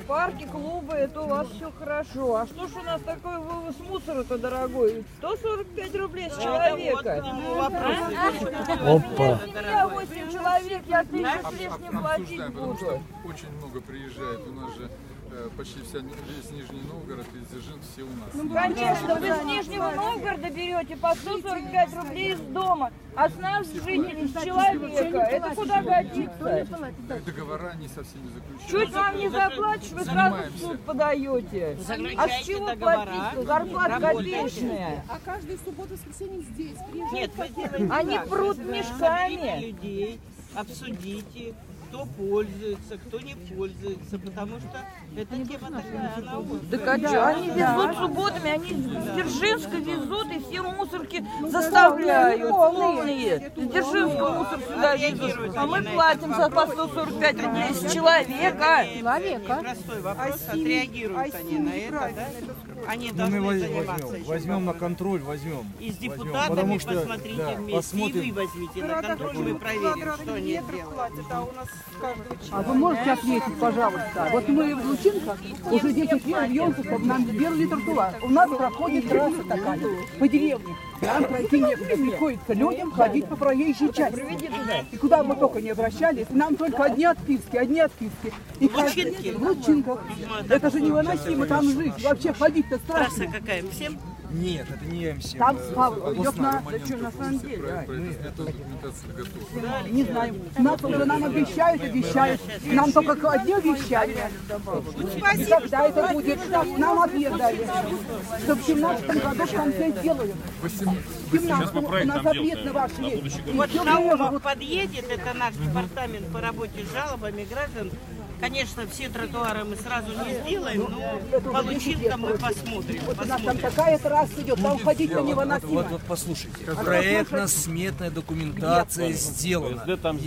парки, клубы, это у вас все хорошо. А что ж у нас такой вывоз мусора-то дорогой? 145 рублей с человека. Опа. У меня 8 человек, я 1000 с лишним платить Потому буду. что очень много приезжает. У нас же почти весь Нижний Новгород и Дзержинск все у нас. Ну, конечно, вы с Нижнего Новгорода берете по 145 рублей из дома, а с нас жителей, с человека. Это куда годится? Договора не со всеми заключены. Чуть вам не заплатишь, вы сразу в суд подаете. А с чего платить-то? Зарплата копеечная. А каждую субботу и воскресенье здесь приезжают. Нет, вы делаете Они так. прут Соберите мешками. людей, обсудите, кто пользуется, кто не пользуется, потому что эта тема такая, она острая. Так а что, они везут субботами, они с Дзержинска везут и все мусорки заставляют полные. С Дзержинска мусор сюда везут. А мы платим за по 145 рублей с человека. Простой вопрос, отреагируют они на это, да? Они должны заниматься еще. Возьмем на контроль, возьмем. И с Возьмем. депутатами Потому что, посмотрите да, вместе, посмотрим. и вы возьмите на контроль, мы проверим, что они делают. А у нас каждого А вы можете ответить, пожалуйста? Вот мы в Лучинках уже 10 лет бьемся, чтобы нам сделали тротуар. У нас проходит трасса такая по деревне. Нам пройти некуда. Приходится людям ходить по проезжей части. И куда мы только не обращались, нам только одни отписки, одни отписки. И Лучинки? в Лучинках. Это же невыносимо там жить. Вообще ходить-то Трасса страшно. какая? Всем? Нет, это не МС. Там идет на... Что на самом деле? Эта документация готова. Не знаю. Нас уже нам обещают. Нам только одни обещания. И когда это будет, нам ответ дали. Что в 17 году в конце сделают. В 17 у нас ответ на ваш есть. Вот Наумов подъедет, это наш департамент по работе с жалобами граждан. Конечно, все тротуары мы сразу не сделаем, но по Лучинкам мы посмотрим. Вот у нас там такая трасса идет, там ходить-то невыносимо. Вот послушайте, проектно-сметная документация сделана.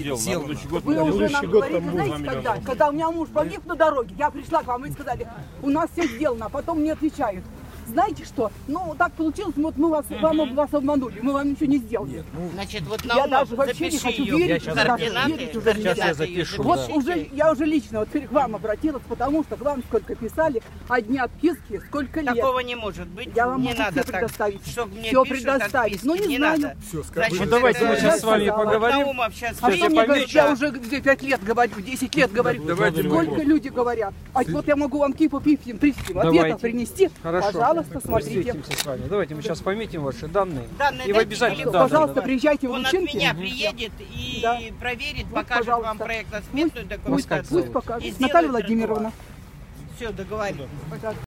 Вы уже нам говорите, знаете, когда у меня муж погиб на дороге, я пришла к вам и сказали, у нас все сделано, а потом мне отвечают. Знаете что? Ну, так получилось, вот мы вас обманули, мы вам ничего не сделали. Значит, вот Я Наумов, даже вообще не запиши хочу ее верить, координаты. Вот уже, я уже лично вот к вам обратилась, потому что к вам сколько писали, одни отписки, сколько лет. Такого не может быть. Я вам не могу надо все предоставить. Так, чтобы мне Все пишут предоставить. отписки, Ну, не знаю. надо. Все, Значит, Ну, давайте мы сейчас с вами сказала. поговорим. Наумов сейчас А что мне говорят, приедет, я уже 5 лет говорю, 10 лет говорю. Сколько люди говорят. А вот я могу вам кипу писем ответов принести. Хорошо. Пожалуйста, смотрите. Встретимся с вами. Давайте мы сейчас пометим ваши данные. Данные И в дайте обязательно. телефон. Да, Пожалуйста, приезжайте в Он от Лучинки. меня приедет и Да. проверит, Вот, покажет вам пожалуйста. проектно-сметную Пусть документацию. покажет. И Наталья сделает Владимировна. Все, договорились.